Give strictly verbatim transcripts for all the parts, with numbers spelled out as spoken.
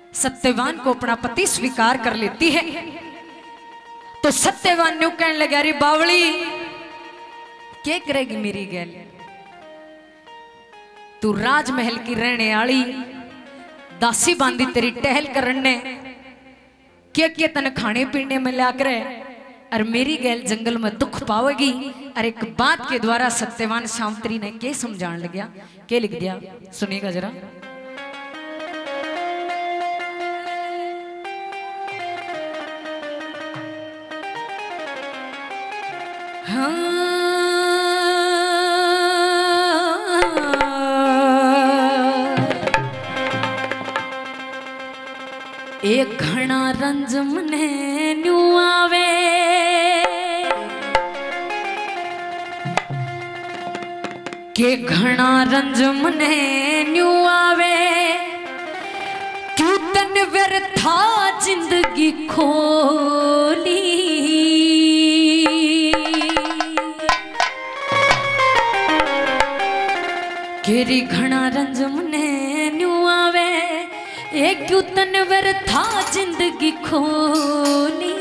सत्यवान को अपना पति स्वीकार कर लेती है तो सत्यवान न्यू कहने लगा, अरे बावली क्या करेगी मेरी गैल, तू राजमहल की रहने वाली दासी बांधी तेरी टहल करने क्या क्या तन खाने पीने में लिया करे और मेरी गैल जंगल में दुख पावेगी। और एक बात के द्वारा सत्यवान सावित्री ने क्या समझाने लगा, क्या लिख दिया सुनिएगा जरा। हाँ एक घना रंज मने न्यू आवे, के घना रंज मने न्यू आवे, क्यों तन व्यर्था जिंदगी खोली, केरी घना रंज मने न्यू आवे, एक क्यों तन व्यर्था जिंदगी खोली,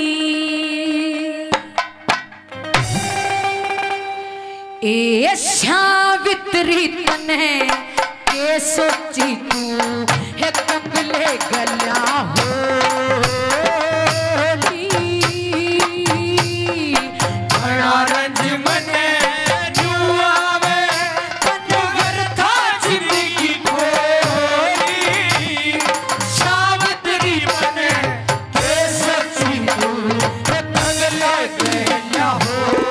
ए सावित्री तने के सोची तू है कबले गला होली, घना रंज मने न्यू आवे, तन व्यर्था जिंदगी खोली, सावित्री बने के सोची तू है कबले गला होली,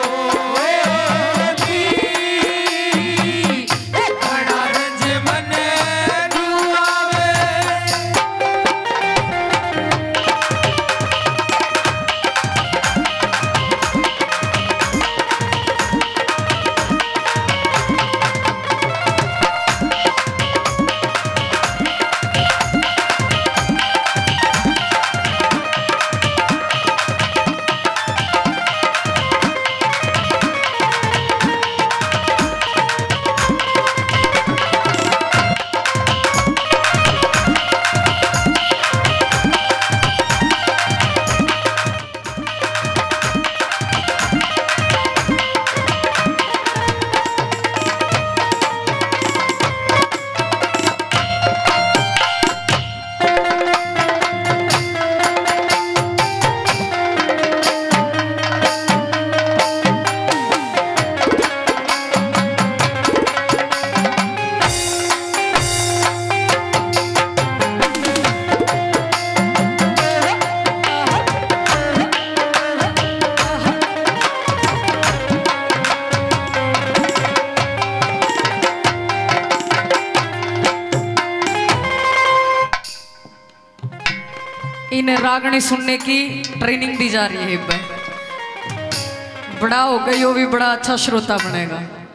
घना रंज मने न्यू आवे। इन्हें रागनी सुनने की ट्रेनिंग दी जा रही है। बड़ा हो गई वो भी बड़ा अच्छा श्रोता बनेगा।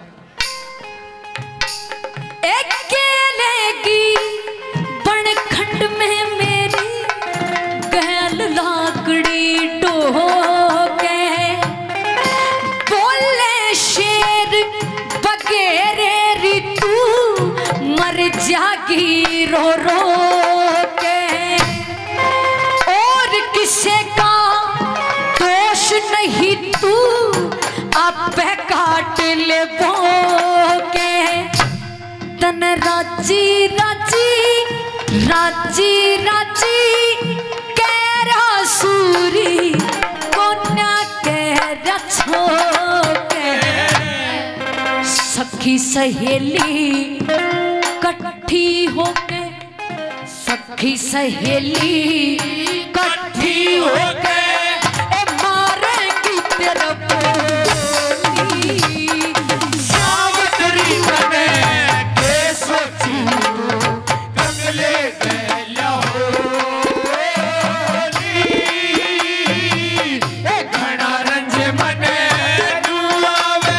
अकेलेगी बनखंड में मेरी गैल लाकड़ी ढोके, बोले शेर बगेरे ऋतु मर जागी रो रो के, और किसे का दोष नहीं तू आप काट ले बोके, तन राजी राजी राजी राजी कैरा सूरी कोन्या कैरा छोके, सखी सहेली कट्ठी होके, सखी सहेली कट्ठी होके ए मारेगी तेरा बोली, सावित्री बने के सोची कबले गला होली, ए घना रंज मने न्यू आवे।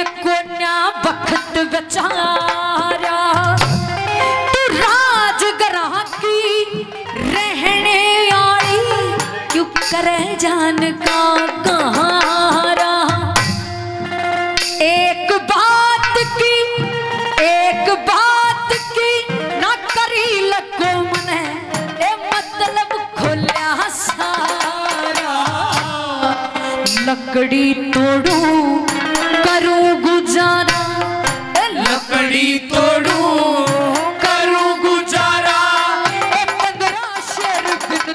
को ना वक्त बेचारा तू राजगरा की रहने आई क्यों करे जान का कहारा। एक बात की एक बात की ना करी लगो मने ए मतलब खोलिया सारा। लकड़ी तोड़ू करूं गुजारा लकड़ी तोड़ू करूं गुजारा पंद्रह शेर बिन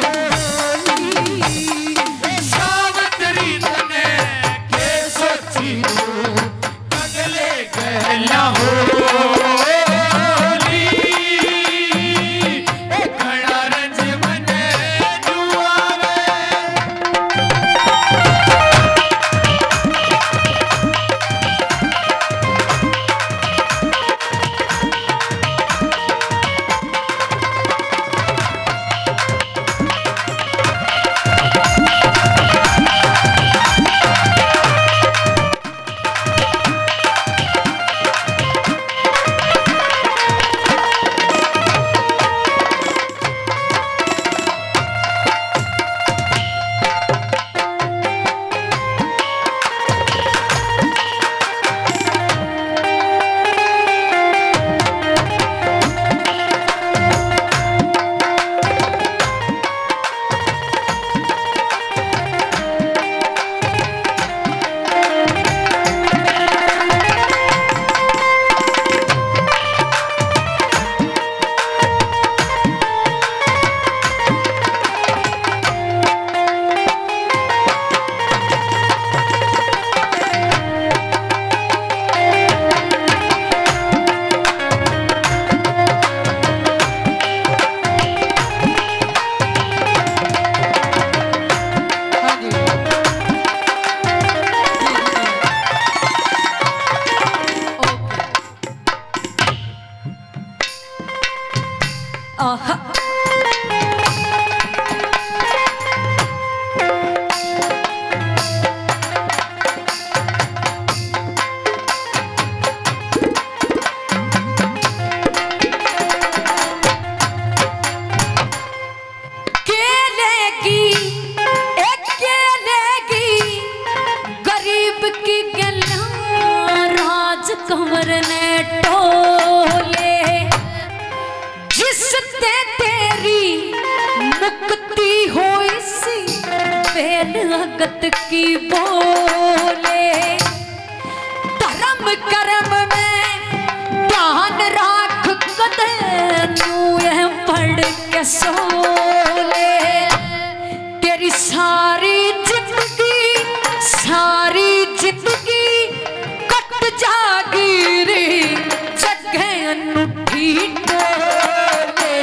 तोली सावतरी तने के सोची अगले कहला होली घड़ा रंज मने जुआवे। कंवर ने टोले जिसते तेरी मुक्ति होई सी बेन अगत की बोले। धर्म कर्म में ध्यान राख कदे नू यह पढ़ के सोले। तेरी सारी जिंदगी सारी जिंदगी जागीरी जगह अनूठी टोले।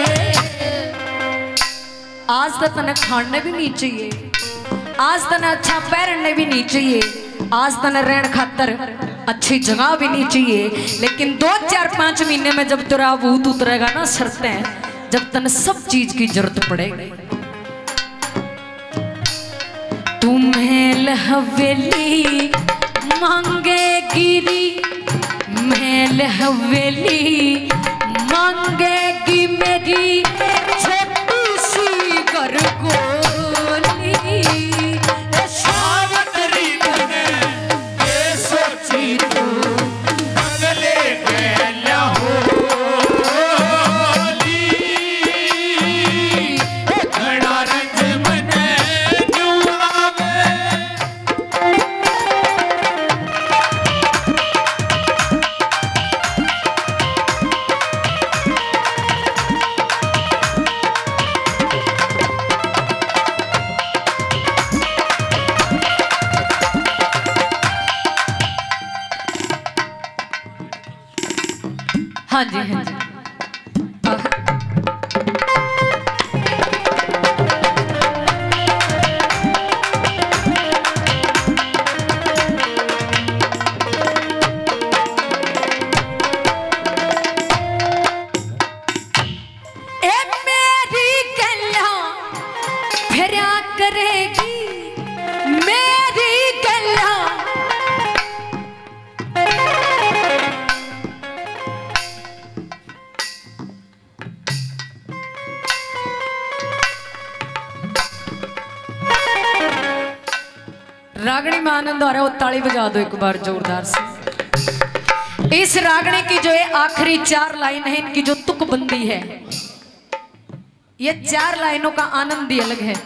आज तक तने खाने भी नहीं चाहिए, आज तने अच्छा पहनने भी नहीं चाहिए, आज तने रहने खातर अच्छी जगह भी नहीं चाहिए। लेकिन दो चार पांच महीने में जब तेरा भूत उतरेगा ना शर्तें, जब तने सब चीज की जरूरत पड़ेगी। तुम्हें हवेली मांगे गिरी महल हवेली मांगेगी मेरी छोटी सी गरगोली। सावतरी तने के सोची तू अगले कहला होली घड़ा रंज मने जुआवे। हाँ जी हाँ जी रागनी में आनंद आ रहा है, वो ताली बजा दो एक बार जोरदार से। इस रागनी की जो है आखिरी चार लाइन है, इनकी जो तुकबंदी है, ये चार लाइनों का आनंद ही अलग है।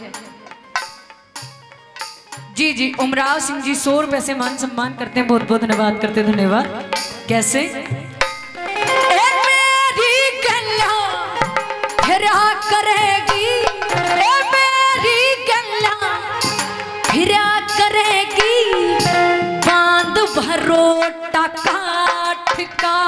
जी जी उमराव सिंह जी सौ रुपए से मान सम्मान करते हैं, बहुत बहुत धन्यवाद करते हैं, धन्यवाद। कैसे ए मेरी गल्ला फिरा करेगी, ए मेरी गल्ला फिरा करेगी, बांध भरोटा काठ का,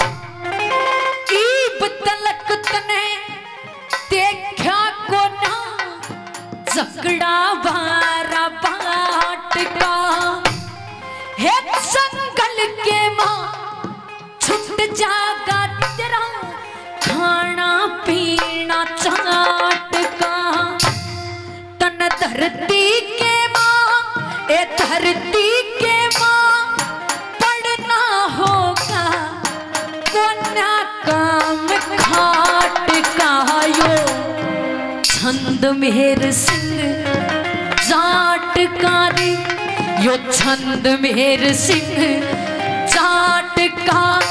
ईब तलक तने देखा को ना, झगड़ा बारा बाट का, है संगल के माँ छुट जागा तेरा, खाना पीना चाट का, तन धरती के माँ ए धरती के माँ, पढ़ना होगा कोना काम खाट का, यो छंद मेहर सिंह जाटकारी, यो छंद मेहर सिंह जाटकारी।